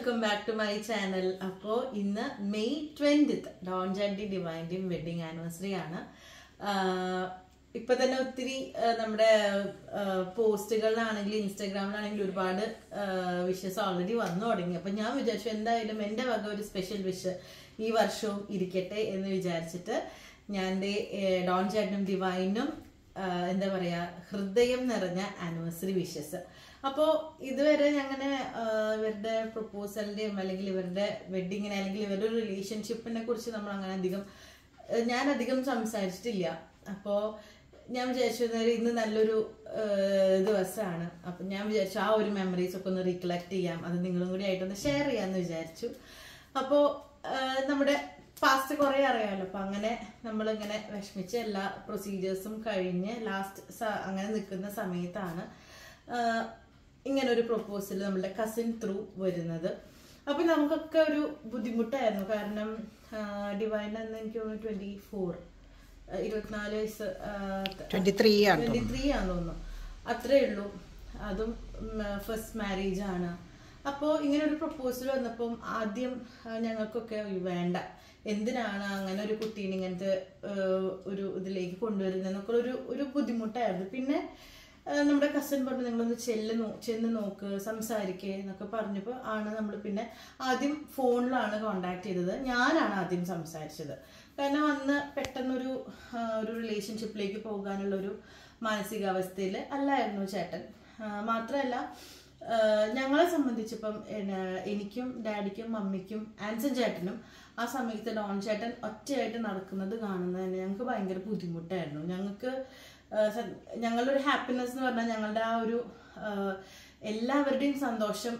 welcome back to my channel. Appo inna May 20th Dawn Chatti Divine wedding anniversary aanu. ഇപ്പൊ തന്നെ ഒത്തിരി നമ്മുടെ പോസ്റ്റുകളിലാണെങ്കിലും ഇൻസ്റ്റാഗ്രാമിലാണെങ്കിലും ഒരുപാട് വിഷസ് ഓൾറെഡി വന്നു തുടങ്ങി. അപ്പൊ ഞാൻ വിചാരിച്ചു എന്തായാലും എന്റെ വക ഒരു സ്പെഷ്യൽ വിഷ് ഈ വർഷവും ഇരിക്കട്ടെ എന്ന് വിചാരിച്ചിട്ട് ഞാൻ ഡോൺ ചാറ്റിനും ഡിവൈനും എന്താ പറയാ ഹൃദയം നിറഞ്ഞ ആനിവേഴ്സറി വിഷസ്. അപ്പോ ഇതുവരെ അങ്ങനെ ഇവരുടെ പ്രൊപ്പോസലിന്റെയും അല്ലെങ്കിൽ ഇവരുടെ വെഡിങ്ങിനെ അല്ലെങ്കിൽ ഇവരുടെ ഒരു റിലേഷൻഷിപ്പിനെ കുറിച്ച് നമ്മൾ അങ്ങനെ ഞാൻ അധികം സംസാരിച്ചിട്ടില്ല. അപ്പോ ഞാൻ വിചാരിച്ചു ഇന്ന് നല്ലൊരു ദിവസമാണ്. അപ്പൊ ഞാൻ വിചാരിച്ചു ആ ഒരു മെമ്മറീസ് ഒക്കെ ഒന്ന് റീകളക്ട് ചെയ്യാം, അത് നിങ്ങളും കൂടി ആയിട്ടൊന്ന് ഷെയർ ചെയ്യാന്ന് വിചാരിച്ചു. അപ്പോ നമ്മുടെ പാസ്റ്റ് കുറെ അറിയാമല്ലോ. അപ്പൊ അങ്ങനെ നമ്മളിങ്ങനെ വിഷമിച്ച് എല്ലാ പ്രൊസീജിയേഴ്സും കഴിഞ്ഞ് ലാസ്റ്റ് അങ്ങനെ നിൽക്കുന്ന സമയത്താണ് ഇങ്ങനെ ഒരു പ്രൊപ്പോസൽ നമ്മുടെ കസിൻ ത്രൂ വരുന്നത്. അപ്പൊ നമുക്കൊക്കെ ഒരു ബുദ്ധിമുട്ടായിരുന്നു. കാരണം ഡിവൈൻ എന്ന് എനിക്ക് തോന്നുന്നു 24 വയസ്സ് 23 ആണെന്ന് തോന്നുന്നു, അത്രേ ഉള്ളൂ. അതും ഫസ്റ്റ് മാരേജ് ആണ്. അപ്പോൾ ഇങ്ങനെ ഒരു പ്രൊപ്പോസൽ വന്നപ്പം ആദ്യം ഞങ്ങൾക്കൊക്കെ വേണ്ട, എന്തിനാണ് അങ്ങനെ ഒരു കുട്ടീനെ ഇങ്ങനത്തെ ഒരു ഇതിലേക്ക് കൊണ്ടുവരുന്നതെന്നൊക്കെ ഒരു ബുദ്ധിമുട്ടായിരുന്നു. പിന്നെ നമ്മുടെ കസിൻ പറഞ്ഞു നിങ്ങളൊന്ന് ചെന്ന് നോക്ക്, സംസാരിക്കേ എന്നൊക്കെ പറഞ്ഞപ്പോൾ ആണ് നമ്മൾ പിന്നെ ആദ്യം ഫോണിലാണ് കോണ്ടാക്ട് ചെയ്തത്. ഞാനാണ് ആദ്യം സംസാരിച്ചത്. കാരണം അന്ന് പെട്ടെന്നൊരു റിലേഷൻഷിപ്പിലേക്ക് പോകാനുള്ള ഒരു മാനസികാവസ്ഥയിൽ അല്ലായിരുന്നു ചേട്ടൻ. മാത്രമല്ല ഞങ്ങളെ സംബന്ധിച്ചിപ്പം എനിക്കും ഡാഡിക്കും മമ്മിക്കും ആൻസൺ ചേട്ടനും ആ സമയത്ത് ഡോൺ ചേട്ടൻ ഒറ്റയായിട്ട് നടക്കുന്നത് കാണുന്നത് തന്നെ ഞങ്ങൾക്ക് ഭയങ്കര ബുദ്ധിമുട്ടായിരുന്നു. ഞങ്ങളുടെ ഒരു ഹാപ്പിനെസ് എന്ന് പറഞ്ഞാൽ ഞങ്ങളുടെ ആ ഒരു എല്ലാവരുടെയും സന്തോഷം,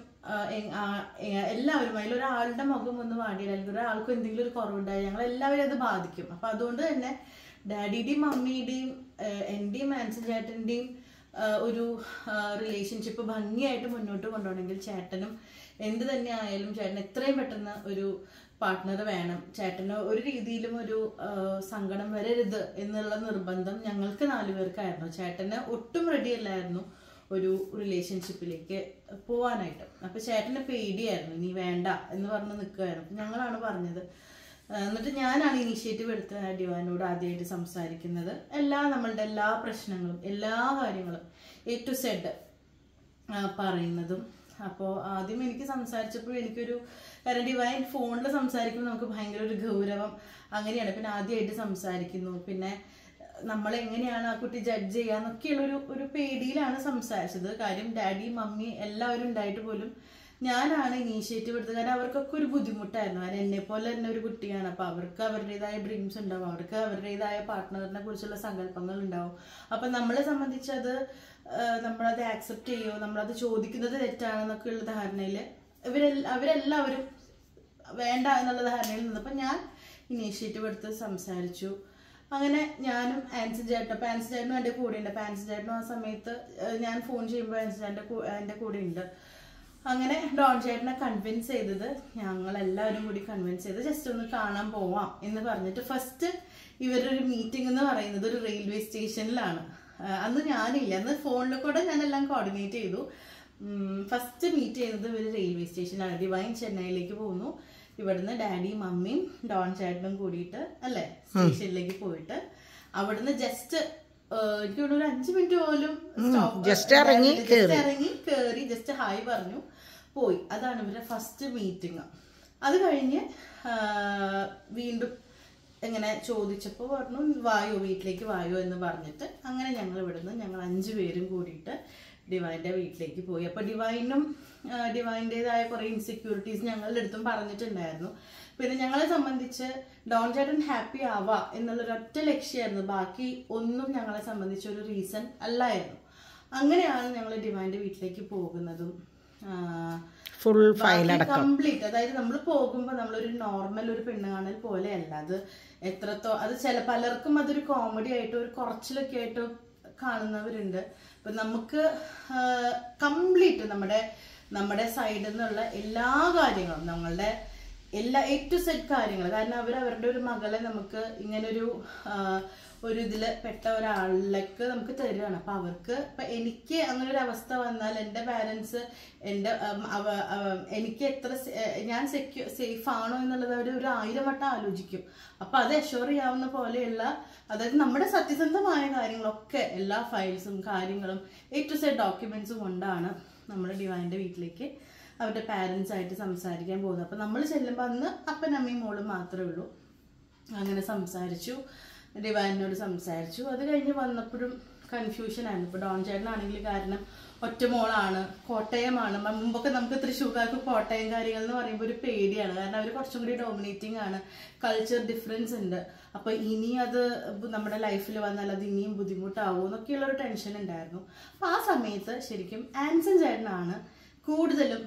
എല്ലാവരും അതിലൊരാളുടെ മുഖം ഒന്ന് വാടിയാൽ അല്ലെങ്കിൽ ഒരാൾക്കും എന്തെങ്കിലും ഒരു കുറവുണ്ടായി ഞങ്ങളെല്ലാവരും അത് ബാധിക്കും. അപ്പൊ അതുകൊണ്ട് തന്നെ ഡാഡിയുടെയും മമ്മിയുടെയും എന്റെയും ആൻസൺ ചേട്ടന്റെയും ഒരു റിലേഷൻഷിപ്പ് ഭംഗിയായിട്ട് മുന്നോട്ട് കൊണ്ടുപോകണമെങ്കിൽ ചേട്ടനും എന്ത് തന്നെ ആയാലും ചേട്ടൻ എത്രയും പെട്ടെന്ന് ഒരു പാർട്ട്ണർ വേണം. ചേട്ടന് ഒരു രീതിയിലും ഒരു സങ്കടം വരരുത് എന്നുള്ള നിർബന്ധം ഞങ്ങൾക്ക് 4 പേർക്കായിരുന്നു. ചേട്ടന് ഒട്ടും റെഡി അല്ലായിരുന്നു ഒരു റിലേഷൻഷിപ്പിലേക്ക് പോവാനായിട്ട്. അപ്പൊ ചേട്ടന് പേടിയായിരുന്നു, ഇനി വേണ്ട എന്ന് പറഞ്ഞ് നിൽക്കുമായിരുന്നു. ഞങ്ങളാണ് പറഞ്ഞത്. എന്നിട്ട് ഞാനാണ് ഇനീഷ്യേറ്റീവ് എടുത്ത് ഡിവൈനോട് ആദ്യമായിട്ട് സംസാരിക്കുന്നത്. നമ്മളുടെ എല്ലാ പ്രശ്നങ്ങളും എല്ലാ കാര്യങ്ങളും A to Z പറയുന്നതും. അപ്പോൾ ആദ്യം എനിക്ക് സംസാരിച്ചപ്പോൾ കാരണം ഡിവൈൻ ഫോണിൽ സംസാരിക്കുമ്പോൾ നമുക്ക് ഭയങ്കര ഒരു ഗൗരവം അങ്ങനെയാണ്. പിന്നെ ആദ്യമായിട്ട് സംസാരിക്കുന്നു, പിന്നെ നമ്മളെങ്ങനെയാണ് ആ കുട്ടി ജഡ്ജ് ചെയ്യാന്നൊക്കെയുള്ള ഒരു പേടിയിലാണ് സംസാരിച്ചത്. കാര്യം ഡാഡി മമ്മി എല്ലാവരും ഉണ്ടായിട്ട് പോലും ഞാനാണ് ഇനീഷ്യേറ്റീവ് എടുത്തത്. കാരണം അവർക്കൊക്കെ ഒരു ബുദ്ധിമുട്ടായിരുന്നു. കാരണം എന്നെ പോലെ തന്നെ ഒരു കുട്ടിയാണ്. അപ്പൊ അവർക്ക് അവരുടേതായ ഡ്രീംസ് ഉണ്ടാവും, അവർക്ക് അവരുടേതായ പാർട്ട്ണറിനെ കുറിച്ചുള്ള സങ്കല്പങ്ങൾ ഉണ്ടാവും. അപ്പൊ നമ്മളെ സംബന്ധിച്ച് നമ്മളത് ആക്സെപ്റ്റ് ചെയ്യോ, നമ്മളത് ചോദിക്കുന്നത് തെറ്റാണെന്നൊക്കെ ഉള്ള ധാരണയില് അവരെല്ലാവരും വേണ്ട എന്നുള്ള ധാരണയിൽ നിന്നപ്പോ ഞാൻ ഇനീഷ്യേറ്റീവ് എടുത്ത് സംസാരിച്ചു. അങ്ങനെ ഞാനും ആൻസൺ ചേട്ടനും, അപ്പൊ ആൻസൺ ചേട്ടനും എന്റെ കൂടെ ഉണ്ട്. അപ്പൊ ആൻസൺ ചേട്ടനും ആ സമയത്ത് ഞാൻ ഫോൺ ചെയ്യുമ്പോൾ ആൻസൺ ചേട്ടൻ്റെ എന്റെ കൂടെ ഉണ്ട്. അങ്ങനെ ഡോൺ ചേട്ടനെ കൺവിൻസ് ചെയ്തത് ഞങ്ങളെല്ലാവരും കൂടി കൺവിൻസ് ചെയ്ത് ജസ്റ്റ് ഒന്ന് കാണാൻ പോവാം എന്ന് പറഞ്ഞിട്ട് ഫസ്റ്റ് ഇവരൊരു മീറ്റിംഗ് എന്ന് പറയുന്നത് ഒരു റെയിൽവേ സ്റ്റേഷനിലാണ്. അന്ന് ഞാനില്ല, അന്ന് ഫോണിൽ കൂടെ ഞാനെല്ലാം കോർഡിനേറ്റ് ചെയ്തു. ഫസ്റ്റ് മീറ്റ് ചെയ്യുന്നത് ഒരു റെയിൽവേ സ്റ്റേഷനിലാണ്. ഡിവൈൻ ചെന്നൈയിലേക്ക് പോകുന്നു. ഇവിടുന്ന് ഡാഡിയും മമ്മിയും ഡോൺ ചേട്ടനും കൂടിയിട്ട് സ്റ്റേഷനിലേക്ക് പോയിട്ട് അവിടുന്ന് ജസ്റ്റ് എനിക്ക് ഒരു 5 മിനിറ്റ് പോലും ഇറങ്ങി കേറി ജസ്റ്റ് ഹായ് പറഞ്ഞു പോയി. അതാണ് ഇവരുടെ ഫസ്റ്റ് മീറ്റിംഗ്. അത് കഴിഞ്ഞ് വീണ്ടും ഇങ്ങനെ ചോദിച്ചപ്പോൾ പറഞ്ഞു വീട്ടിലേക്ക് വായോ എന്ന് പറഞ്ഞിട്ട് അങ്ങനെ ഞങ്ങൾ ഇവിടുന്ന് ഞങ്ങൾ 5 പേരും കൂടിയിട്ട് ഡിവൈൻ്റെ വീട്ടിലേക്ക് പോയി. അപ്പൊ ഡിവൈൻ്റെതായ കുറെ ഇൻസെക്യൂരിറ്റീസ് ഞങ്ങളുടെ അടുത്തും പറഞ്ഞിട്ടുണ്ടായിരുന്നു. പിന്നെ ഞങ്ങളെ സംബന്ധിച്ച് ഡോൺ ചേട്ടൻ ഹാപ്പി ആവാ എന്നുള്ളൊരൊറ്റ ലക്ഷ്യമായിരുന്നു. ബാക്കി ഒന്നും ഞങ്ങളെ സംബന്ധിച്ച് ഒരു റീസൺ അല്ലായിരുന്നു. അങ്ങനെയാണ് ഞങ്ങൾ ഡിവൈൻ്റെ വീട്ടിലേക്ക് പോകുന്നതും ഫുൾ ഫയൽ കംപ്ലീറ്റ്. അതായത് നമ്മൾ പോകുമ്പോൾ നമ്മളൊരു നോർമൽ ഒരു പെണ്ണ് കാണൽ പോലെയല്ല. അത് പലർക്കും അതൊരു കോമഡി ആയിട്ടോ ഒരു കുറച്ചിലൊക്കെ ആയിട്ടോ കാണുന്നവരുണ്ട്. അപ്പൊ നമുക്ക് കംപ്ലീറ്റ് നമ്മുടെ സൈഡിൽ നിന്നുള്ള എല്ലാ കാര്യങ്ങളും നമ്മളുടെ എല്ലാ A to Z കാര്യങ്ങൾ. കാരണം അവരുടെ ഒരു മകളെ നമുക്ക് ഇങ്ങനൊരു ഒരു ഇതിൽ പെട്ട ഒരാളിലേക്ക് നമുക്ക് തരികയാണ്. അപ്പം അവർക്ക് ഇപ്പം എനിക്ക് അങ്ങനെ ഒരു അവസ്ഥ വന്നാൽ എൻ്റെ പാരൻസ് എൻ്റെ എനിക്ക് എത്ര ഞാൻ സേഫ് ആണോ എന്നുള്ളത് അവർ ഒരു 1000 വട്ടം ആലോചിക്കും. അപ്പം അത് അഷ്യൂർ ചെയ്യാവുന്ന പോലെയുള്ള, അതായത് നമ്മുടെ സത്യസന്ധമായ കാര്യങ്ങളൊക്കെ എല്ലാ ഫയൽസും കാര്യങ്ങളും A to Z ഡോക്യുമെന്റ്സും കൊണ്ടാണ് നമ്മൾ ഡിവൈൻ്റെ വീട്ടിലേക്ക് അവരുടെ പാരൻസ് ആയിട്ട് സംസാരിക്കാൻ പോകുന്നത്. അപ്പം നമ്മൾ ചെല്ലുമ്പോൾ അന്ന് അപ്പൻ അമ്മയും മോളും മാത്രമേ ഉള്ളൂ. അങ്ങനെ സംസാരിച്ചു, ഡിവൈനോട് സംസാരിച്ചു. അത് കഴിഞ്ഞ് വന്നപ്പോഴും കൺഫ്യൂഷനായിരുന്നു. ഇപ്പോൾ ഡോൺ ചേട്ടനാണെങ്കിൽ കാരണം ഒറ്റ മോളാണ്, കോട്ടയമാണ്. മുമ്പൊക്കെ നമുക്ക് തൃശ്ശൂർക്കാർക്ക് കോട്ടയം കാര്യങ്ങൾ എന്ന് പറയുമ്പോൾ ഒരു പേടിയാണ്. കാരണം അവർ കുറച്ചും കൂടി ഡോമിനേറ്റിംഗ് ആണ്, കൾച്ചർ ഡിഫറൻസ് ഉണ്ട്. അപ്പോൾ ഇനി അത് നമ്മുടെ ലൈഫിൽ വന്നാൽ അത് ഇനിയും ബുദ്ധിമുട്ടാവുമോ എന്നൊക്കെയുള്ളൊരു ടെൻഷൻ ഉണ്ടായിരുന്നു. അപ്പോൾ ആ സമയത്ത് ശരിക്കും ആൻസൺ ചേട്ടനാണ് കൂടുതലും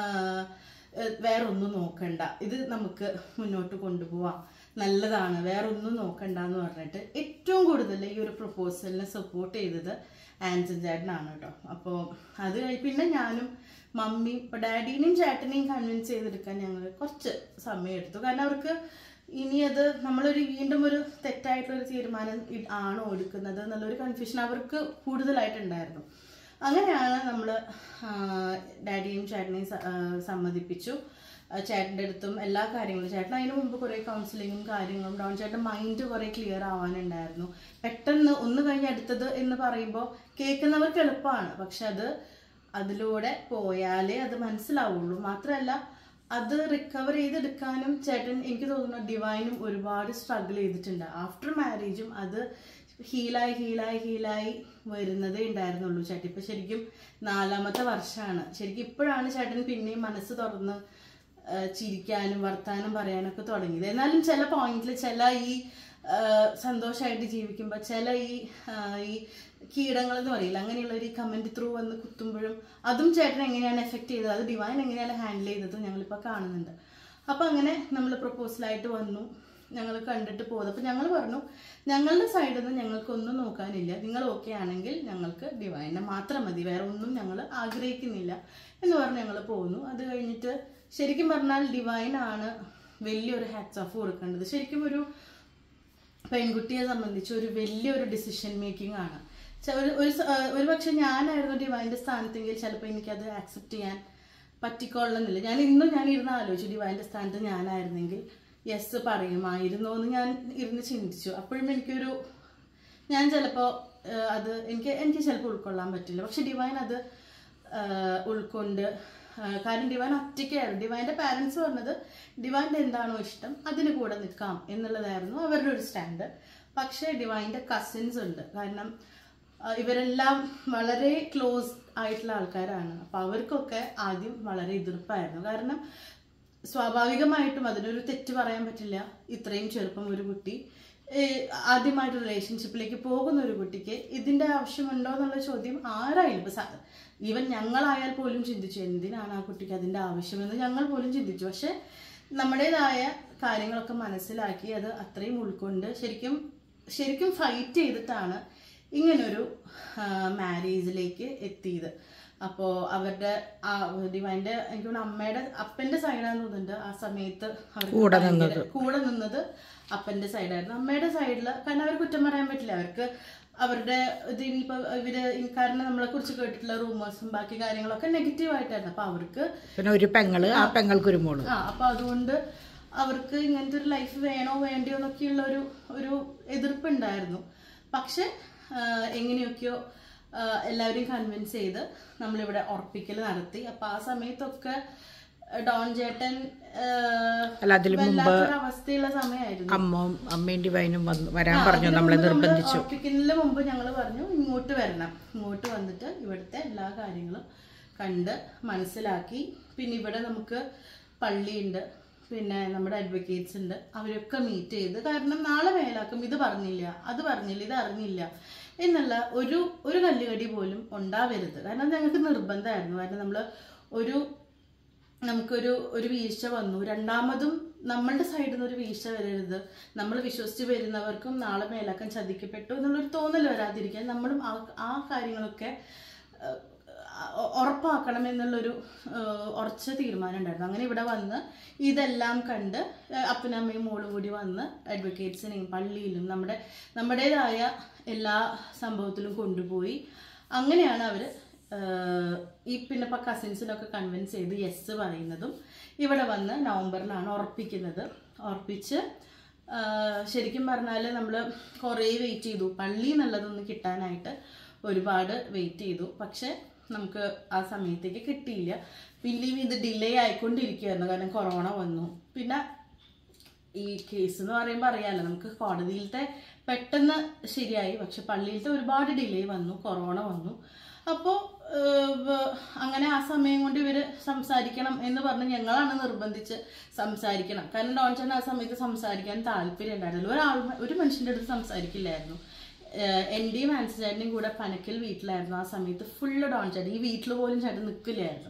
വേറെ ഒന്നും നോക്കണ്ട, ഇത് നമുക്ക് മുന്നോട്ട് കൊണ്ടുപോവാം, നല്ലതാണ്, വേറെ ഒന്നും നോക്കണ്ട എന്ന് പറഞ്ഞിട്ട് ഏറ്റവും കൂടുതൽ ഈ ഒരു പ്രൊപ്പോസലിനെ സപ്പോർട്ട് ചെയ്തത് ആൻസൺ ചേട്ടനാണ് കേട്ടോ. അപ്പോൾ അത് പിന്നെ ഞാനും മമ്മിയും ഇപ്പോൾ ഡാഡീനെയും ചേട്ടനെയും കൺവിൻസ് ചെയ്തെടുക്കാൻ ഞങ്ങൾ കുറച്ച് സമയം എടുത്തു. കാരണം അവർക്ക് ഇനി അത് നമ്മളൊരു വീണ്ടും ഒരു തെറ്റായിട്ടുള്ളൊരു തീരുമാനം ആണോ എടുക്കുന്നത് എന്നുള്ളൊരു കൺഫ്യൂഷൻ അവർക്ക് കൂടുതലായിട്ടുണ്ടായിരുന്നു. അങ്ങനെയാണ് നമ്മൾ ഡാഡിയും ചേട്ടനെയും സമ്മതിപ്പിച്ചു. ചേട്ടൻ്റെ അടുത്തും എല്ലാ കാര്യങ്ങളും, ചേട്ടൻ അതിന് മുമ്പ് കുറേ കൗൺസിലിങ്ങും കാര്യങ്ങളും, ഡോൺ ചേട്ടൻ മൈൻഡ് കുറേ ക്ലിയർ ആവാനുണ്ടായിരുന്നു. പെട്ടെന്ന് ഒന്ന് കഴിഞ്ഞ് അടുത്തത് എന്ന് പറയുമ്പോൾ കേൾക്കുന്നവർക്ക് എളുപ്പമാണ്, പക്ഷെ അതിലൂടെ പോയാലേ അത് മനസ്സിലാവുള്ളൂ. മാത്രമല്ല അത് റിക്കവർ ചെയ്തെടുക്കാനും ചേട്ടൻ, എനിക്ക് തോന്നുന്നു ഡിവൈനും ഒരുപാട് സ്ട്രഗിൾ ചെയ്തിട്ടുണ്ട്. ആഫ്റ്റർ മാരേജും അത് ഹീലായി വരുന്നതേ ഉണ്ടായിരുന്നുള്ളൂ ചേട്ടൻ. ഇപ്പം ശരിക്കും 4ാമത്തെ വർഷമാണ്. ശരിക്കും ഇപ്പോഴാണ് ചേട്ടൻ പിന്നെയും മനസ്സ് തുറന്ന് ചിരിക്കാനും വർത്താനം പറയാനൊക്കെ തുടങ്ങിയത്. എന്നാലും ചില പോയിന്റിൽ ചില ഈ സന്തോഷമായിട്ട് ജീവിക്കുമ്പോൾ ചില ഈ കീടങ്ങൾ എന്ന് പറയില്ല, അങ്ങനെയുള്ള ഒരു കമന്റ് ത്രൂ വന്ന് കുത്തുമ്പോഴും അതും ചേട്ടൻ എങ്ങനെയാണ് എഫക്ട് ചെയ്തത്, അത് ഡിവൈൻ എങ്ങനെയാണ് ഹാൻഡിൽ ചെയ്തത് ഞങ്ങളിപ്പോൾ കാണുന്നുണ്ട്. അപ്പം അങ്ങനെ നമ്മൾ പ്രപ്പോസലായിട്ട് വന്നു, ഞങ്ങൾ കണ്ടിട്ട് പോകുന്നത്. അപ്പം ഞങ്ങൾ പറഞ്ഞു ഞങ്ങളുടെ സൈഡിൽ നിന്ന് ഞങ്ങൾക്കൊന്നും നോക്കാനില്ല, നിങ്ങൾ ഓക്കെ ആണെങ്കിൽ ഞങ്ങൾക്ക് ഡിവൈനെ മാത്രം മതി, വേറെ ഒന്നും ഞങ്ങൾ ആഗ്രഹിക്കുന്നില്ല എന്ന് പറഞ്ഞ് ഞങ്ങൾ പോകുന്നു. അത് കഴിഞ്ഞിട്ട് ശരിക്കും പറഞ്ഞാൽ ഡിവൈനാണ് വലിയൊരു ഹാറ്റ്സ് ഓഫ് കൊടുക്കേണ്ടത്. ശരിക്കും ഒരു പെൺകുട്ടിയെ സംബന്ധിച്ച് ഒരു വലിയൊരു ഡിസിഷൻ മേക്കിംഗ് ആണ്. ഒരു പക്ഷെ ഞാനായിരുന്നു ഡിവൈൻ്റെ സ്ഥാനത്തെങ്കിൽ ചിലപ്പോൾ എനിക്കത് ആക്സെപ്റ്റ് ചെയ്യാൻ പറ്റിക്കൊള്ളുന്നില്ല. ഞാൻ ഇരുന്ന് ആലോചിച്ചു, ഡിവൈൻ്റെ സ്ഥാനത്ത് ഞാനായിരുന്നെങ്കിൽ യെസ് പറയുമായിരുന്നോ എന്ന് ഞാൻ ഇരുന്ന് ചിന്തിച്ചു. അപ്പോഴും ഞാൻ ചിലപ്പോൾ അത് എനിക്ക് ചിലപ്പോൾ ഉൾക്കൊള്ളാൻ പറ്റില്ല. പക്ഷെ ഡിവൈൻ അത് ഉൾക്കൊണ്ട്, കാരണം ഡിവൈൻ ഒറ്റയ്ക്കായിരുന്നു. ഡിവൈൻ്റെ പാരൻസ് പറഞ്ഞത് ഡിവൈൻ്റെ എന്താണോ ഇഷ്ടം അതിന് കൂടെ നിൽക്കാം എന്നുള്ളതായിരുന്നു അവരുടെ ഒരു സ്റ്റാൻഡ്. പക്ഷേ ഡിവൈൻ്റെ കസിൻസ് ഉണ്ട്, കാരണം ഇവരെല്ലാം വളരെ ക്ലോസ് ആയിട്ടുള്ള ആൾക്കാരാണ്. അപ്പോൾ അവർക്കൊക്കെ ആദ്യം വളരെ എതിർപ്പായിരുന്നു. കാരണം സ്വാഭാവികമായിട്ടും അതിനൊരു തെറ്റ് പറയാൻ പറ്റില്ല. ഇത്രയും ചെറുപ്പം ഒരു കുട്ടി ആദ്യമായിട്ട് റിലേഷൻഷിപ്പിലേക്ക് പോകുന്ന ഒരു കുട്ടിക്ക് ഇതിൻ്റെ ആവശ്യമുണ്ടോ എന്നുള്ള ചോദ്യം ആരായാലും, ഇപ്പം ഈവൻ ഞങ്ങളായാൽ പോലും ചിന്തിച്ചു എന്തിനാണ് ആ കുട്ടിക്ക് അതിൻ്റെ ആവശ്യമെന്ന് ഞങ്ങൾ പോലും ചിന്തിച്ചു. പക്ഷെ നമ്മുടേതായ കാര്യങ്ങളൊക്കെ മനസ്സിലാക്കി അത് അത്രയും ഉൾക്കൊണ്ട് ശരിക്കും ഫൈറ്റ് ചെയ്തിട്ടാണ് ഇങ്ങനൊരു മാരേജിലേക്ക് എത്തിയത്. അപ്പോൾ അവരുടെ ഡിവൈൻ്റെ എനിക്ക് തോന്നുന്നു അമ്മയുടെ അപ്പൻ്റെ സൈഡാന്ന് തോന്നുന്നുണ്ട്. ആ സമയത്ത് കൂടെ നിന്നത് അപ്പൻ്റെ സൈഡായിരുന്നു. അമ്മയുടെ സൈഡിൽ കാരണം അവർ കുറ്റം പറയാൻ പറ്റില്ല. അവർക്ക് അവരുടെ ഇതിനിപ്പോൾ കാരണം നമ്മളെ കുറിച്ച് കേട്ടിട്ടുള്ള റൂമേഴ്സും ബാക്കി കാര്യങ്ങളൊക്കെ നെഗറ്റീവ് ആയിട്ടായിരുന്നു. അപ്പൊ അവർക്ക് പിന്നെ ഒരു പെങ്ങള്, ആ പെങ്ങൾക്കൊരു മോള്. അപ്പൊ അതുകൊണ്ട് അവർക്ക് ഇങ്ങനത്തെ ഒരു ലൈഫ് വേണോ വേണ്ടിയോ എന്നൊക്കെയുള്ള ഒരു എതിർപ്പുണ്ടായിരുന്നു. പക്ഷെ എങ്ങനെയൊക്കെയോ എല്ലാവരെയും കൺവിൻസ് ചെയ്ത് നമ്മളിവിടെ ഉറപ്പിക്കൽ നടത്തി. അപ്പൊ ആ സമയത്തൊക്കെ ഡോൺ ചേട്ടൻ അവസ്ഥയുള്ള സമയമായിരുന്നു. അമ്മയും ഡിവൈനും വരാൻ പറഞ്ഞു, നമ്മളെ നിർബന്ധിച്ചു. ഉറപ്പിക്കുന്നതിന് മുമ്പ് ഞങ്ങൾ പറഞ്ഞു ഇങ്ങോട്ട് വരണം, ഇങ്ങോട്ട് വന്നിട്ട് ഇവിടുത്തെ എല്ലാ കാര്യങ്ങളും കണ്ട് മനസ്സിലാക്കി. പിന്നെ ഇവിടെ നമുക്ക് പള്ളിയുണ്ട്, പിന്നെ നമ്മുടെ അഡ്വക്കേറ്റ്സ് ഉണ്ട്, അവരൊക്കെ മീറ്റ് ചെയ്ത്, കാരണം നാളെ മേലാക്കും ഇത് പറഞ്ഞില്ല, അത് പറഞ്ഞില്ല, ഇത് അറിഞ്ഞില്ല എന്നുള്ള ഒരു കല്ലുകടി പോലും ഉണ്ടാവരുത്. കാരണം ഞങ്ങൾക്ക് നിർബന്ധമായിരുന്നു. കാരണം നമുക്കൊരു വീഴ്ച വന്നു, രണ്ടാമതും നമ്മളുടെ സൈഡിൽ നിന്ന് ഒരു വീഴ്ച വരരുത്, നമ്മൾ വിശ്വസിച്ച് വരുന്നവർക്കും നാളെ മേലാക്കാൻ ചതിക്കപ്പെട്ടു എന്നുള്ളൊരു തോന്നൽ വരാതിരിക്കാൻ നമ്മളും ആ കാര്യങ്ങളൊക്കെ ഉറപ്പാക്കണം എന്നുള്ളൊരു ഉറച്ച തീരുമാനം ഉണ്ടായിരുന്നു. അങ്ങനെ ഇവിടെ വന്ന് ഇതെല്ലാം കണ്ട് അപ്പനും അമ്മയും മോളും കൂടി വന്ന് അഡ്വക്കേറ്റ്സിനെയും പള്ളിയിലും നമ്മുടേതായ എല്ലാ സംഭവത്തിലും കൊണ്ടുപോയി. അങ്ങനെയാണ് അവർ ഈ പിന്നെ ഇപ്പം കസിൻസിനൊക്കെ കൺവിൻസ് ചെയ്ത് യെസ് പറയുന്നതും ഇവിടെ വന്ന് നവംബറിലാണ് ഉറപ്പിച്ച് ശരിക്കും പറഞ്ഞാൽ നമ്മൾ കുറേ വെയിറ്റ് ചെയ്തു. പള്ളി എന്നുള്ളതൊന്ന് കിട്ടാനായിട്ട് ഒരുപാട് വെയിറ്റ് ചെയ്തു. പക്ഷെ നമുക്ക് ആ സമയത്തേക്ക് കിട്ടിയില്ല. പിന്നെയും ഇത് ഡിലേ ആയിക്കൊണ്ടിരിക്കുകയായിരുന്നു, കാരണം കൊറോണ വന്നു. പിന്നെ ഈ കേസ് എന്ന് പറയുമ്പോൾ അറിയാമല്ലോ, നമുക്ക് കോടതിയിലത്തെ പെട്ടെന്ന് ശരിയായി, പക്ഷെ പള്ളിയിലത്തെ ഒരുപാട് ഡിലേ വന്നു, കൊറോണ വന്നു. അപ്പോൾ അങ്ങനെ ആ സമയം കൊണ്ട് ഇവർ സംസാരിക്കണം എന്ന് പറഞ്ഞ് ഞങ്ങളാണ് നിർബന്ധിച്ച് സംസാരിക്കണം. കാരണം ഡോൺ ചേട്ടൻ ആ സമയത്ത് സംസാരിക്കാൻ താല്പര്യം ഉണ്ടായിരുന്നില്ല. ഒരു മനുഷ്യൻ്റെ അടുത്ത് സംസാരിക്കില്ലായിരുന്നു. എൻ്റെയും ആൻസി ചേട്ടൻ്റെയും കൂടെ പനക്കൽ വീട്ടിലായിരുന്നു ആ സമയത്ത്. ഫുള്ള് ഡോൺ ചേട്ടൻ, ഈ വീട്ടിൽ പോലും ചേട്ടൻ നിൽക്കില്ലായിരുന്നു.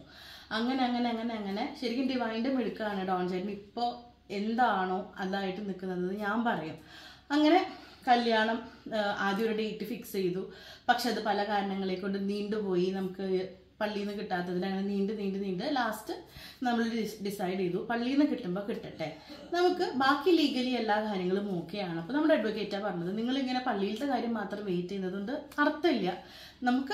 അങ്ങനെ ശരിക്കും ഡിവൈൻ്റെ മിടുക്കാണ് ഡോൺ ചേട്ടൻ ഇപ്പോൾ എന്താണോ അതായിട്ട് നിൽക്കുന്നത് ഞാൻ പറയും. അങ്ങനെ കല്യാണം ആദ്യം ഒരു ഡേറ്റ് ഫിക്സ് ചെയ്തു. പക്ഷെ അത് പല കാരണങ്ങളെ കൊണ്ട് നീണ്ടുപോയി. നമുക്ക് പള്ളിയിൽ നിന്ന് കിട്ടാത്തതിന് അങ്ങനെ നീണ്ട് ലാസ്റ്റ് നമ്മൾ ഡിസൈഡ് ചെയ്തു പള്ളിയിൽ നിന്ന് കിട്ടുമ്പോൾ കിട്ടട്ടെ, നമുക്ക് ബാക്കി ലീഗലി എല്ലാ കാര്യങ്ങളും ഓക്കെയാണ്. അപ്പോൾ നമ്മുടെ അഡ്വക്കേറ്റാണ് പറഞ്ഞത്, നിങ്ങളിങ്ങനെ പള്ളിയിലത്തെ കാര്യം മാത്രം വെയിറ്റ് ചെയ്യുന്നതുകൊണ്ട് അർത്ഥമില്ല, നമുക്ക്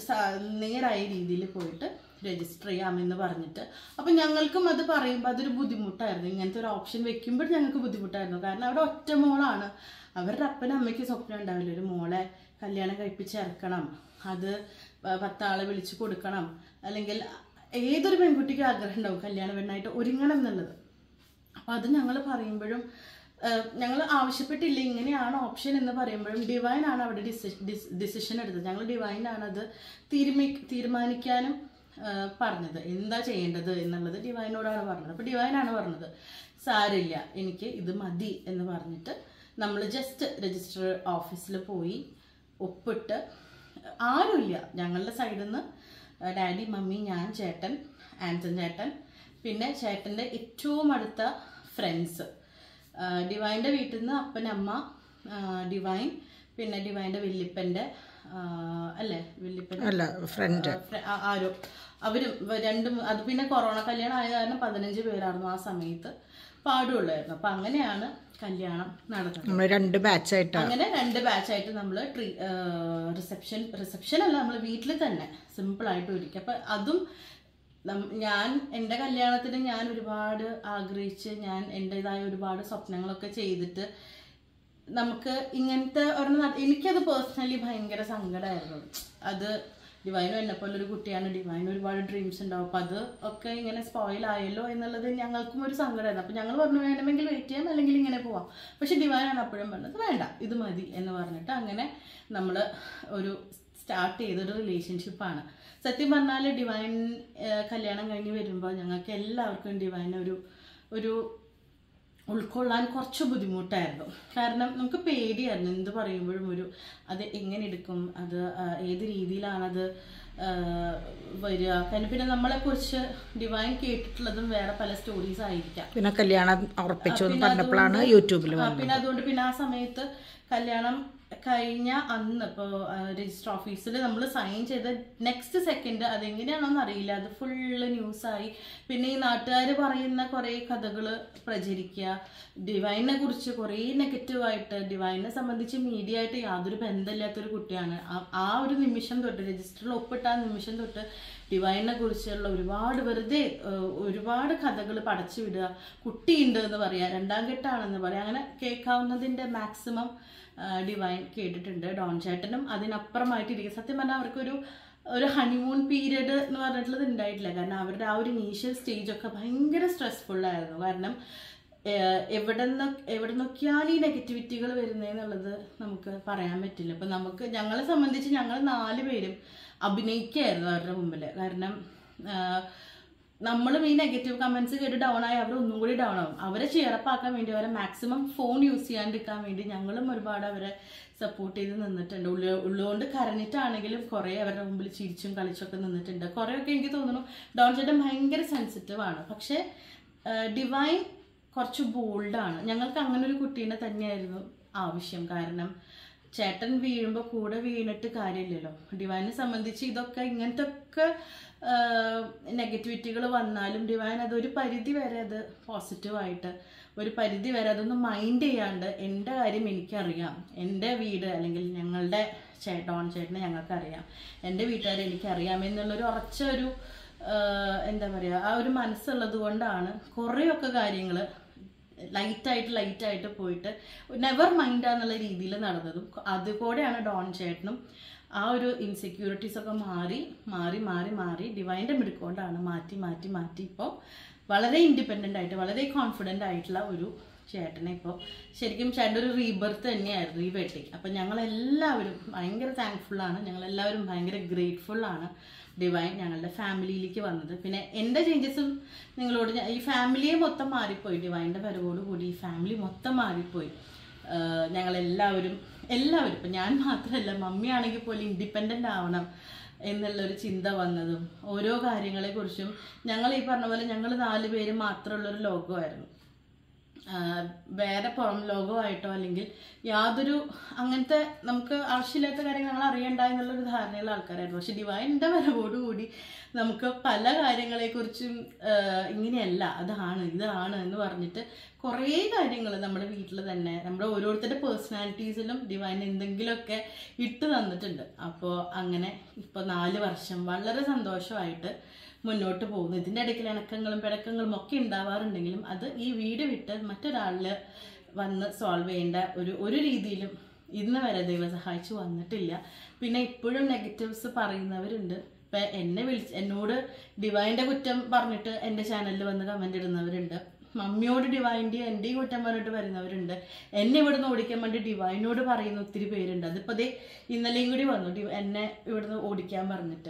നേരായ രീതിയിൽ പോയിട്ട് രജിസ്റ്റർ ചെയ്യാമെന്ന് പറഞ്ഞിട്ട്. അപ്പം ഞങ്ങൾക്കും അത് പറയുമ്പോൾ അതൊരു ബുദ്ധിമുട്ടായിരുന്നു. ഇങ്ങനത്തെ ഒരു ഓപ്ഷൻ വെക്കുമ്പോൾ ഞങ്ങൾക്ക് ബുദ്ധിമുട്ടായിരുന്നു. കാരണം അവിടെ ഒറ്റ മോളാണ്. അവരുടെ അപ്പനും അമ്മയ്ക്ക് സ്വപ്നം ഉണ്ടാവില്ല, ഒരു മോളെ കല്യാണം കഴിപ്പിച്ചിറക്കണം, അത് 10 ആളെ വിളിച്ച് കൊടുക്കണം, അല്ലെങ്കിൽ ഏതൊരു പെൺകുട്ടിക്കും ആഗ്രഹം ഉണ്ടാവും കല്യാണ പെണ്ണായിട്ട് ഒരുങ്ങണം എന്നുള്ളത്. അപ്പം അത് ഞങ്ങൾ പറയുമ്പോഴും ഞങ്ങൾ ആവശ്യപ്പെട്ടില്ല, ഇങ്ങനെയാണ് ഓപ്ഷൻ എന്ന് പറയുമ്പോഴും ഡിവൈനാണ് അവിടെ ഡിസിഷൻ എടുത്തത്. ഞങ്ങൾ ഡിവൈനാണ് അത് തീരുമാനിക്കാനും പറഞ്ഞത്, എന്താ ചെയ്യേണ്ടത് എന്നുള്ളത് ഡിവൈനോടാണ് പറഞ്ഞത്. അപ്പോൾ ഡിവൈനാണ് പറഞ്ഞത് സാരില്ല, എനിക്ക് ഇത് മതി എന്ന് പറഞ്ഞിട്ട് നമ്മൾ ജസ്റ്റ് രജിസ്റ്റർ ഓഫീസിൽ പോയി ഒപ്പിട്ട്. ആരുമില്ല ഞങ്ങളുടെ സൈഡിൽ നിന്ന്, ഡാഡി, മമ്മി, ഞാൻ, ചേട്ടൻ, ആൻസൺ ചേട്ടൻ, പിന്നെ ചേട്ടൻ്റെ ഏറ്റവും അടുത്ത ഫ്രണ്ട്സ്, ഡിവൈൻ്റെ വീട്ടിൽ നിന്ന് അപ്പനമ്മ, ഡിവൈൻ, പിന്നെ ഡിവൈൻ്റെ വല്യപ്പൻ്റെ ഫ്രണ്ട് ആരോ അവരും രണ്ടും. അത് പിന്നെ കൊറോണ കല്യാണം ആയ കാരണം 15 പേരായിരുന്നു ആ സമയത്ത് പാടുള്ളായിരുന്നു. അപ്പം അങ്ങനെയാണ് കല്യാണം നടന്നത്. അങ്ങനെ 2 ബാച്ചായിട്ട് നമ്മൾ റിസപ്ഷൻ അല്ല, നമ്മൾ വീട്ടിൽ തന്നെ സിമ്പിളായിട്ട് ഒരുക്കി. അപ്പം അതും ഞാൻ എൻ്റെ കല്യാണത്തിന് ഞാൻ ഒരുപാട് ആഗ്രഹിച്ച്, ഞാൻ എൻ്റെതായ ഒരുപാട് സ്വപ്നങ്ങളൊക്കെ ചെയ്തിട്ട് നമുക്ക് ഇങ്ങനത്തെ എനിക്കത് പേഴ്സണലി ഭയങ്കര സങ്കടമായിരുന്നു. അത് ഡിവൈനും എന്നെപ്പോലെ ഒരു കുട്ടിയാണ്, ഡിവൈന് ഒരുപാട് ഡ്രീംസ് ഉണ്ടാവും. അപ്പം അത് ഒക്കെ ഇങ്ങനെ സ്പോയിൽ ആയല്ലോ എന്നുള്ളത് ഞങ്ങൾക്കും ഒരു സങ്കടമായിരുന്നു. അപ്പം ഞങ്ങൾ പറഞ്ഞു വേണമെങ്കിൽ വെയിറ്റ് ചെയ്യാം, അല്ലെങ്കിൽ ഇങ്ങനെ പോവാം. പക്ഷെ ഡിവൈനാണ് അപ്പോഴും പറഞ്ഞത് വേണ്ട, ഇത് മതി എന്ന് പറഞ്ഞിട്ട് അങ്ങനെ നമ്മൾ ഒരു സ്റ്റാർട്ട് ചെയ്തൊരു റിലേഷൻഷിപ്പാണ്. സത്യം പറഞ്ഞാൽ ഡിവൈൻ കല്യാണം കഴിഞ്ഞ് വരുമ്പോൾ ഞങ്ങൾക്ക് എല്ലാവർക്കും ഡിവൈനെ ഒരു ഉൾക്കൊള്ളാൻ കുറച്ച് ബുദ്ധിമുട്ടായിരുന്നു. കാരണം നമുക്ക് പേടിയായിരുന്നു, എന്ത് പറയുമ്പോഴും അത് എങ്ങനെ എടുക്കും, അത് ഏത് രീതിയിലാണത് വരിക. കാരണം പിന്നെ നമ്മളെക്കുറിച്ച് ഡിവൈൻ കേട്ടിട്ടുള്ളതും വേറെ പല സ്റ്റോറീസ് ആയിരിക്കാം. പിന്നെ കല്യാണം ഉറപ്പിച്ചു പറഞ്ഞപ്പോഴാണ് യൂട്യൂബിൽ. പിന്നെ അതുകൊണ്ട് പിന്നെ ആ സമയത്ത് കല്യാണം കഴിഞ്ഞ അന്ന് ഇപ്പോൾ രജിസ്റ്റർ ഓഫീസിൽ നമ്മൾ സൈൻ ചെയ്ത നെക്സ്റ്റ് സെക്കൻഡ് അതെങ്ങനെയാണോന്ന് അറിയില്ല, അത് ഫുള്ള് ന്യൂസായി. പിന്നെ ഈ നാട്ടുകാർ പറയുന്ന കുറേ കഥകൾ പ്രചരിക്കുക, ഡിവൈനെ കുറിച്ച് കുറേ നെഗറ്റീവായിട്ട്. ഡിവൈനെ സംബന്ധിച്ച് മീഡിയ ആയിട്ട് യാതൊരു ബന്ധമില്ലാത്തൊരു കുട്ടിയാണ്. ആ ഒരു നിമിഷം തൊട്ട്, രജിസ്റ്ററിൽ ഒപ്പിട്ട ആ നിമിഷം തൊട്ട് ഡിവൈനെ കുറിച്ചുള്ള ഒരുപാട് കഥകൾ പടച്ചു വിടുക. കുട്ടിയുണ്ട് എന്ന് പറയാം, 2ാം ഘട്ടമാണെന്ന് പറയാം, അങ്ങനെ കേൾക്കാവുന്നതിൻ്റെ മാക്സിമം ഡിവൈൻ കേട്ടിട്ടുണ്ട്. ഡോൺ ചേട്ടനും അതിനപ്പുറമായിട്ടിരിക്കും. സത്യം പറഞ്ഞാൽ അവർക്കൊരു ഹണിമൂൺ പീരീഡ് എന്ന് പറഞ്ഞിട്ടുള്ളത് ഉണ്ടായിട്ടില്ല. കാരണം അവരുടെ ആ ഒരു ഇനീഷ്യൽ സ്റ്റേജൊക്കെ ഭയങ്കര സ്ട്രെസ്ഫുള്ളായിരുന്നു. കാരണം എവിടെ നിന്നൊക്കെയാണ് ഈ നെഗറ്റിവിറ്റികൾ വരുന്നതെന്നുള്ളത് നമുക്ക് പറയാൻ പറ്റില്ല. അപ്പം ഞങ്ങളെ സംബന്ധിച്ച് ഞങ്ങൾ 4 പേരും അഭിനയിക്കുകയായിരുന്നു അവരുടെ മുമ്പിൽ. കാരണം നമ്മളും ഈ നെഗറ്റീവ് കമൻസ് കേട്ട് ഡൗൺ ആയി അവർ ഒന്നും കൂടി ഡൗൺ ആവും. അവരെ ചെയറപ്പാക്കാൻ വേണ്ടി, അവരെ മാക്സിമം ഫോൺ യൂസ് ചെയ്യാണ്ടിരിക്കാൻ വേണ്ടി ഞങ്ങളും ഒരുപാട് അവരെ സപ്പോർട്ട് ചെയ്ത് നിന്നിട്ടുണ്ട്. ഉള്ളുകൊണ്ട് കരഞ്ഞിട്ടാണെങ്കിലും കുറേ അവരുടെ മുമ്പിൽ ചിരിച്ചും കളിച്ചൊക്കെ നിന്നിട്ടുണ്ട്. കുറേയൊക്കെ എനിക്ക് തോന്നുന്നു ഡോൺ ചേട്ടൻ ഭയങ്കര സെൻസിറ്റീവാണ്. പക്ഷേ ഡിവൈൻ കുറച്ച് ബോൾഡാണ്. ഞങ്ങൾക്ക് അങ്ങനെ ഒരു കുട്ടീനെ തന്നെയായിരുന്നു ആവശ്യം. കാരണം ചേട്ടൻ വീഴുമ്പോൾ കൂടെ വീണിട്ട് കാര്യമില്ലല്ലോ. ഡിവൈനെ സംബന്ധിച്ച് ഇതൊക്കെ ഇങ്ങനത്തെ ഒക്കെ നെഗറ്റിവിറ്റികൾ വന്നാലും ഡിവൈൻ അതൊരു പരിധി വരെ അത് പോസിറ്റീവായിട്ട് ഒരു പരിധി വരെ അതൊന്നും മൈൻഡ് ചെയ്യാണ്ട് എൻ്റെ കാര്യം എനിക്കറിയാം, എൻ്റെ വീട് അല്ലെങ്കിൽ ഞങ്ങളുടെ ഡോൺ ചേട്ടനെ ഞങ്ങൾക്കറിയാം, എൻ്റെ വീട്ടുകാരെ എനിക്കറിയാം എന്നുള്ളൊരു ഉറച്ച ഒരു എന്താ പറയുക ആ ഒരു മനസ്സുള്ളത് കൊണ്ടാണ് കുറേയൊക്കെ കാര്യങ്ങൾ ലൈറ്റായിട്ട് പോയിട്ട് നെവർ മൈൻഡാന്നുള്ള രീതിയിൽ നടന്നതും. അതുകൂടെയാണ് ഡോൺ ചേട്ടനും ആ ഒരു ഇൻസെക്യൂരിറ്റീസ് ഒക്കെ മാറി ഡിവൈൻ്റെ മിടുക്കൊണ്ടാണ് മാറ്റി ഇപ്പോൾ വളരെ ഇൻഡിപെൻഡൻ്റ് ആയിട്ട് വളരെ കോൺഫിഡൻ്റ് ആയിട്ടുള്ള ഒരു ചേട്ടനെ ഇപ്പോൾ ശരിക്കും ചേട്ടൻ്റെ ഒരു റീബർത്ത് തന്നെയായിരുന്നു ഈ വെഡിങ്. അപ്പം ഞങ്ങളെല്ലാവരും ഭയങ്കര താങ്ക്ഫുള്ളാണ്, ഞങ്ങളെല്ലാവരും ഭയങ്കര ഗ്രേറ്റ്ഫുള്ളാണ് ഡിവൈൻ ഞങ്ങളുടെ ഫാമിലിയിലേക്ക് വന്നത്. പിന്നെ എൻ്റെ ചേഞ്ചസും നിങ്ങളോട് ഈ ഫാമിലിയെ മൊത്തം മാറിപ്പോയി, ഡിവൈൻ്റെ വരവോടുകൂടി ഈ ഫാമിലി മൊത്തം മാറിപ്പോയി. ഞങ്ങളെല്ലാവരും ഇപ്പം ഞാൻ മാത്രമല്ല മമ്മിയാണെങ്കിൽ പോലും ഇൻഡിപെൻഡൻ്റ് ആവണം എന്നുള്ളൊരു ചിന്ത വന്നതും ഓരോ കാര്യങ്ങളെക്കുറിച്ചും ഞങ്ങൾ ഈ പറഞ്ഞ പോലെ ഞങ്ങൾ 4 പേര് മാത്രമുള്ളൊരു ലോകമായിരുന്നു. വേറെ പുറം ലോകമായിട്ടോ അല്ലെങ്കിൽ യാതൊരു അങ്ങനത്തെ നമുക്ക് ആവശ്യമില്ലാത്ത കാര്യങ്ങൾ ഞങ്ങൾ അറിയണ്ട എന്നുള്ളൊരു ധാരണയുള്ള ആൾക്കാരായിരുന്നു. പക്ഷെ ഡിവൈൻ്റെ വരവോടുകൂടി നമുക്ക് പല കാര്യങ്ങളെക്കുറിച്ചും ഇങ്ങനെയല്ല ഇതാണ് എന്ന് പറഞ്ഞിട്ട് കുറേ കാര്യങ്ങൾ നമ്മുടെ വീട്ടിൽ തന്നെ നമ്മുടെ ഓരോരുത്തരുടെ പേഴ്സണാലിറ്റീസിലും ഡിവൈൻ എന്തെങ്കിലുമൊക്കെ ഇട്ട് തന്നിട്ടുണ്ട്. അപ്പോൾ അങ്ങനെ ഇപ്പോൾ 4 വർഷം വളരെ സന്തോഷമായിട്ട് മുന്നോട്ട് പോകുന്നു. ഇതിൻ്റെ ഇടയ്ക്ക് ഇണക്കങ്ങളും പിണക്കങ്ങളും ഒക്കെ ഉണ്ടാവാറുണ്ടെങ്കിലും അത് ഈ വീട് വിട്ട് മറ്റൊരാളിൽ വന്ന് സോൾവ് ചെയ്യേണ്ട ഒരു രീതിയിലും ഇന്ന് വരെ ദൈവം സഹായിച്ചു വന്നിട്ടില്ല. പിന്നെ ഇപ്പോഴും നെഗറ്റീവ്സ് പറയുന്നവരുണ്ട്. ഇപ്പം എന്നോട് ഡിവൈൻ്റെ കുറ്റം പറഞ്ഞിട്ട് എൻ്റെ ചാനലിൽ വന്ന് കമൻ്റ് ഇടുന്നവരുണ്ട്, മമ്മിയോട് ഡിവൈൻ്റെ എൻ്റെയും കുറ്റം പറഞ്ഞിട്ട് വരുന്നവരുണ്ട്, എന്നെ ഇവിടുന്ന് ഓടിക്കാൻ വേണ്ടി ഡിവൈനോട് പറയുന്ന ഒത്തിരി പേരുണ്ട്. അതിപ്പോൾ ഇന്നലെയും കൂടി വന്നു എന്നെ ഇവിടുന്ന് ഓടിക്കാൻ പറഞ്ഞിട്ട്.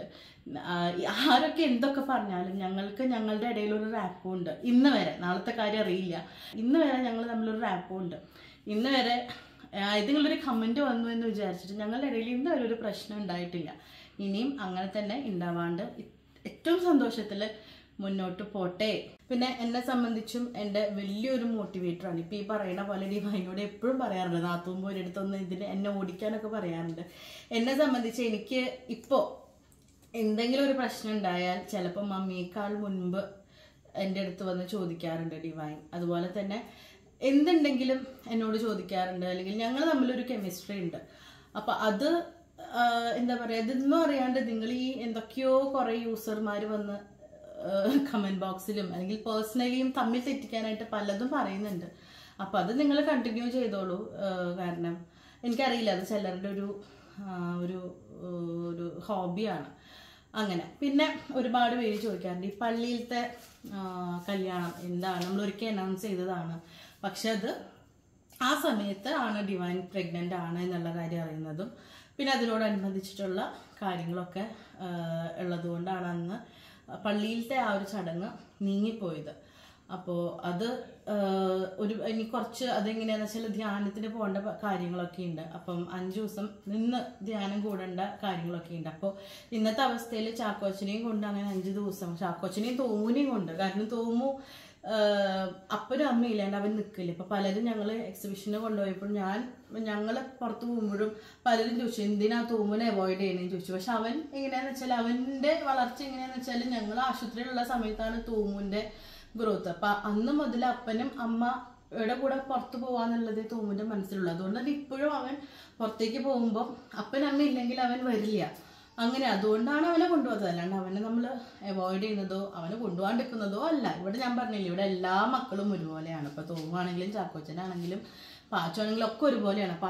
ആരൊക്കെ എന്തൊക്കെ പറഞ്ഞാലും ഞങ്ങൾക്ക് ഞങ്ങളുടെ ഇടയിലൊരു റാപ്പും ഉണ്ട് ഇന്ന് വരെ. നാളത്തെ കാര്യം അറിയില്ല, ഇന്ന് വരെ ഞങ്ങൾ തമ്മിലൊരു റാപ്പും ഉണ്ട്. ഇന്ന് വരെ ഏതെങ്കിലുമൊരു കമൻറ്റ് വന്നു എന്ന് വിചാരിച്ചിട്ട് ഞങ്ങളുടെ ഇടയിൽ ഇന്ന് വരെ ഒരു പ്രശ്നം ഉണ്ടായിട്ടില്ല. ഇനിയും അങ്ങനെ തന്നെ ഉണ്ടാവാണ്ട് ഏറ്റവും സന്തോഷത്തിൽ മുന്നോട്ട് പോട്ടെ. പിന്നെ എന്നെ സംബന്ധിച്ചും എൻ്റെ വലിയൊരു മോട്ടിവേറ്ററാണ്. ഇപ്പോൾ ഈ പറയുന്ന പോലെ ഡിവൈനോട് എപ്പോഴും പറയാറുണ്ട്, നാത്തുമ്പോൾ ഒരിടത്തൊന്ന് എന്നെ ഓടിക്കാനൊക്കെ പറയാറുണ്ട്. എന്നെ സംബന്ധിച്ച് എനിക്ക് ഇപ്പോൾ എന്തെങ്കിലും ഒരു പ്രശ്നം ഉണ്ടായാൽ ചിലപ്പോൾ മമ്മിയേക്കാൾ മുൻപ് എൻ്റെ അടുത്ത് വന്ന് ചോദിക്കാറുണ്ട് ഡിവൈൻ. അതുപോലെ തന്നെ എന്തുണ്ടെങ്കിലും എന്നോട് ചോദിക്കാറുണ്ട്, അല്ലെങ്കിൽ ഞങ്ങൾ തമ്മിലൊരു കെമിസ്ട്രി ഉണ്ട്. അപ്പം അത് എന്താ പറയുക, ഇതൊന്നും അറിയാണ്ട് നിങ്ങൾ ഈ എന്തൊക്കെയോ കുറേ യൂസർമാർ വന്ന് കമൻറ്റ് ബോക്സിലും അല്ലെങ്കിൽ പേഴ്സണലിയും തമ്മിൽ തെറ്റിക്കാനായിട്ട് പലതും പറയുന്നുണ്ട്. അപ്പോൾ അത് നിങ്ങൾ കണ്ടിന്യൂ ചെയ്തോളൂ. കാരണം എനിക്കറിയില്ല, അത് ചിലരുടെ ഒരു ഹോബിയാണ് അങ്ങനെ. പിന്നെ ഒരുപാട് പേര് ചോദിക്കാറുണ്ട് ഈ പള്ളിയിലത്തെ കല്യാണം എന്താണ്, നമ്മളൊരിക്കൽ അനൗൺസ് ചെയ്തതാണ്, പക്ഷെ അത് ആ സമയത്ത് ആണ് ഡിവൈൻ പ്രഗ്നൻ്റ് ആണ് എന്നുള്ള കാര്യം അറിയുന്നതും പിന്നെ അതിനോടനുബന്ധിച്ചിട്ടുള്ള കാര്യങ്ങളൊക്കെ ഉള്ളതുകൊണ്ടാണ് അന്ന് പള്ളിയിലത്തെ ആ ഒരു ചടങ്ങ് നീങ്ങിപ്പോയത്. അപ്പോൾ അത് ഇനി കുറച്ച് അതെങ്ങനെയാണെന്ന് വെച്ചാൽ ധ്യാനത്തിന് പോകേണ്ട കാര്യങ്ങളൊക്കെ ഉണ്ട്. അപ്പം 5 ദിവസം നിന്ന് ധ്യാനം കൂടേണ്ട കാര്യങ്ങളൊക്കെ ഉണ്ട്. അപ്പോൾ ഇന്നത്തെ അവസ്ഥയിൽ ചാക്കോച്ചനെയും കൊണ്ട് അങ്ങനെ 5 ദിവസം ചാക്കോച്ചനെയും തോമുനെയും കൊണ്ട്, കാരണം തോമു അപ്പനും അമ്മയില്ലാണ്ട് അവൻ നിൽക്കില്ല. ഇപ്പം പലരും ഞങ്ങൾ എക്സിബിഷന് കൊണ്ടുപോയപ്പോൾ ഞങ്ങൾ പുറത്ത് പോകുമ്പോഴും പലരും ചോദിച്ചു എന്തിനാ തോമുനെ അവോയ്ഡ് ചെയ്യണമെന്ന് ചോദിച്ചു. പക്ഷെ അവൻ എങ്ങനെയാണെന്ന് വെച്ചാൽ അവൻ്റെ വളർച്ച എങ്ങനെയാണെന്ന് വെച്ചാൽ ഞങ്ങൾ ആശുപത്രിയിലുള്ള സമയത്താണ് തോമുൻ്റെ ഗ്രോത്ത്. അപ്പം അന്ന് മുതൽ അപ്പനും അമ്മയുടെ കൂടെ പുറത്ത് പോകാന്നുള്ളത് തോമുൻ്റെ മനസ്സിലുള്ളൂ. അതുകൊണ്ട് തന്നെ ഇപ്പോഴും അവൻ പുറത്തേക്ക് പോകുമ്പോൾ അപ്പനമ്മ ഇല്ലെങ്കിൽ അവൻ വരില്ല. അങ്ങനെ അതുകൊണ്ടാണ് അവനെ കൊണ്ടുപോകുന്നത്. അല്ലാണ്ട് അവനെ നമ്മൾ അവോയ്ഡ് ചെയ്യുന്നതോ അവനെ കൊണ്ടുപോകാണ്ടിരിക്കുന്നതോ അല്ല. ഇവിടെ ഞാൻ പറഞ്ഞില്ലേ, ഇവിടെ എല്ലാ മക്കളും ഒരുപോലെയാണ്. ഇപ്പോൾ തോമാണെങ്കിലും ചാക്കോച്ചനാണെങ്കിലും പാച്ചാണെങ്കിലും ഒക്കെ ഒരുപോലെയാണ്. അപ്പം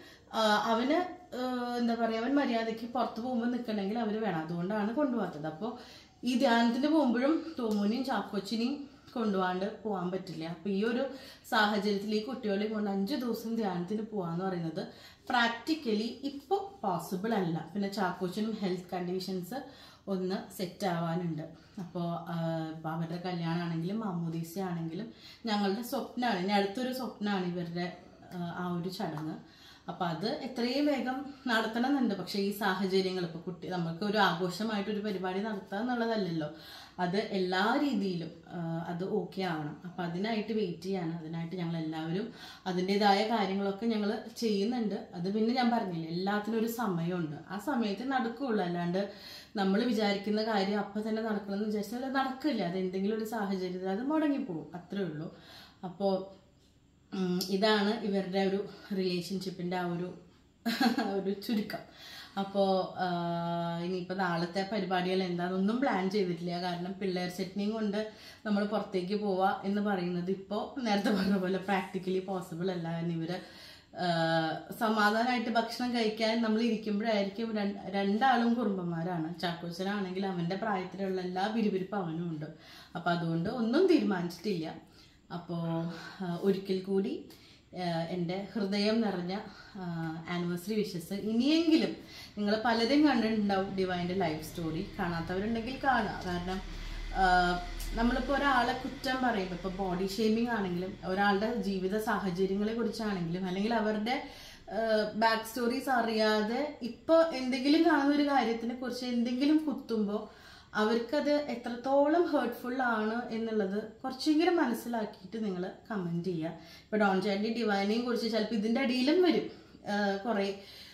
അവന് എന്താ പറയുക, അവൻ മര്യാദയ്ക്ക് പുറത്ത് പോകുമ്പോൾ നിൽക്കണമെങ്കിൽ അവർ വേണം. അതുകൊണ്ടാണ് കൊണ്ടുപോകാത്തത്. അപ്പോൾ ഈ ധ്യാനത്തിന് പോകുമ്പോഴും തോമുനെയും ചാക്കോച്ചിനെയും കൊണ്ടുപോകാണ്ട് പോകാൻ പറ്റില്ല. അപ്പോൾ ഈ ഒരു സാഹചര്യത്തിൽ ഈ കുട്ടികളെയും കൊണ്ട് 5 ദിവസം ധ്യാനത്തിന് പോകാന്ന് പറയുന്നത് പ്രാക്ടിക്കലി ഇപ്പോൾ പോസിബിൾ അല്ല. പിന്നെ ചാക്കോച്ചനും ഹെൽത്ത് കണ്ടീഷൻസ് ഒന്ന് സെറ്റ് ആവാനുണ്ട്. അപ്പോൾ അവരുടെ കല്യാണമാണെങ്കിലും മാമോദീസ ആണെങ്കിലും ഞങ്ങളുടെ സ്വപ്നമാണ്, ഇനി അടുത്തൊരു സ്വപ്നമാണ് ഇവരുടെ ആ ഒരു ചടങ്ങ്. അപ്പം അത് എത്രയും വേഗം നടത്തണമെന്നുണ്ട്. പക്ഷേ ഈ സാഹചര്യങ്ങൾ ഇപ്പോൾ നമുക്ക് ഒരു ആഘോഷമായിട്ടൊരു പരിപാടി നടത്തുക എന്നുള്ളതല്ലല്ലോ, അത് എല്ലാ രീതിയിലും അത് ഓക്കെ ആവണം. അപ്പം അതിനായിട്ട് വെയിറ്റ് ചെയ്യാണ്. അതിനായിട്ട് ഞങ്ങൾ എല്ലാവരും അതിൻ്റെതായ കാര്യങ്ങളൊക്കെ ഞങ്ങൾ ചെയ്യുന്നുണ്ട്. അത് പിന്നെ ഞാൻ പറഞ്ഞില്ലേ, എല്ലാത്തിനും ഒരു സമയമുണ്ട്, ആ സമയത്ത് നടക്കുകയുള്ളൂ. അല്ലാണ്ട് നമ്മൾ വിചാരിക്കുന്ന കാര്യം അപ്പം തന്നെ നടക്കണമെന്ന് വിചാരിച്ചാൽ നടക്കില്ല. അത് എന്തെങ്കിലും ഒരു സാഹചര്യത്തിൽ അത് മുടങ്ങിപ്പോകും, അത്രേ ഉള്ളൂ. അപ്പോൾ ഇതാണ് ഇവരുടെ ഒരു റിലേഷൻഷിപ്പിൻ്റെ ആ ഒരു ചുരുക്കം. അപ്പോൾ ഇനിയിപ്പോൾ നാളത്തെ പരിപാടികൾ എന്താണെന്നൊന്നും പ്ലാൻ ചെയ്തിട്ടില്ല. കാരണം പിള്ളേർ സെറ്റിനെയും കൊണ്ട് നമ്മൾ പുറത്തേക്ക് പോവുക എന്ന് പറയുന്നത് ഇപ്പോൾ നേരത്തെ പറഞ്ഞ പോലെ പ്രാക്ടിക്കലി പോസിബിൾ അല്ല. കാരണം ഇവർ സമാധാനമായിട്ട് ഭക്ഷണം കഴിക്കാൻ നമ്മൾ ഇരിക്കുമ്പോഴായിരിക്കും രണ്ടാളും കുറുമ്പന്മാരാണ്. ചാക്കോച്ചനാണെങ്കിൽ അവൻ്റെ പ്രായത്തിലുള്ള എല്ലാ പിരിപിരിപ്പ് അവനും ഉണ്ട്. അപ്പം അതുകൊണ്ട് ഒന്നും തീരുമാനിച്ചിട്ടില്ല. അപ്പോൾ ഒരിക്കൽ കൂടി എൻ്റെ ഹൃദയം നിറഞ്ഞ ആനിവേഴ്സറി വിഷസ്. ഇനിയെങ്കിലും നിങ്ങൾ പലരും കണ്ടിട്ടുണ്ടാവും ഡിവൈൻ്റെ ലൈഫ് സ്റ്റോറി. കാണാത്തവരുണ്ടെങ്കിൽ കാണുക. കാരണം നമ്മളിപ്പോൾ ഒരാളെ കുറ്റം പറയുമ്പോൾ, ഇപ്പോൾ ബോഡി ഷേമിങ് ആണെങ്കിലും ഒരാളുടെ ജീവിത സാഹചര്യങ്ങളെ കുറിച്ചാണെങ്കിലും അല്ലെങ്കിൽ അവരുടെ ബാക്ക് സ്റ്റോറീസ് അറിയാതെ ഇപ്പോൾ എന്തെങ്കിലും കാണുന്ന ഒരു കാര്യത്തിനെ കുറിച്ച് എന്തെങ്കിലും കുത്തുമ്പോൾ അവർക്കത് എത്രത്തോളം ഹേർട്ട്ഫുൾ ആണ് എന്നുള്ളത് കുറച്ചെങ്കിലും മനസ്സിലാക്കിയിട്ട് നിങ്ങൾ കമൻറ്റ് ചെയ്യുക. ഇപ്പോൾ ഡോൺ ചാൻഡി ഡിവൈനെയും കുറിച്ച് ചിലപ്പോൾ ഇതിൻ്റെ അടിയിലും വരും കുറേ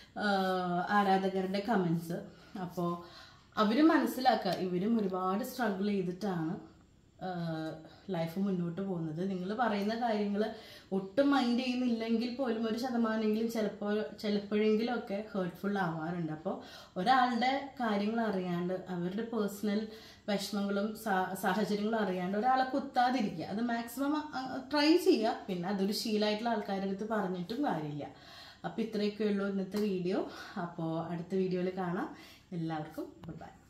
ആരാധകരുടെ കമൻസ്. അപ്പോൾ അവർ മനസ്സിലാക്കുക ഇവരും ഒരുപാട് സ്ട്രഗിൾ ചെയ്തിട്ടാണ് ലൈഫ് മുന്നോട്ട് പോകുന്നത്. നിങ്ങൾ പറയുന്ന കാര്യങ്ങൾ ഒട്ടും മൈൻഡ് ചെയ്യുന്നില്ലെങ്കിൽ പോലും ഒരു ശതമാനമെങ്കിലും ചിലപ്പോഴെങ്കിലും ഒക്കെ ഹേർട്ട്ഫുൾ ആവാറുണ്ട്. അപ്പോൾ ഒരാളുടെ കാര്യങ്ങൾ അറിയാണ്ട്, അവരുടെ പേഴ്സണൽ വിഷമങ്ങളും സാഹചര്യങ്ങളും അറിയാണ്ട് ഒരാളെ കുത്താതിരിക്കുക. അത് മാക്സിമം ട്രൈ ചെയ്യുക. പിന്നെ അതൊരു ശീലമായിട്ടുള്ള ആൾക്കാരുടെ അടുത്ത് പറഞ്ഞിട്ടും കാര്യമില്ല. അപ്പോൾ ഇത്രയൊക്കെ ഉള്ളൂ ഇന്നത്തെ വീഡിയോ. അപ്പോൾ അടുത്ത വീഡിയോയിൽ കാണാം. എല്ലാവർക്കും ബൈ.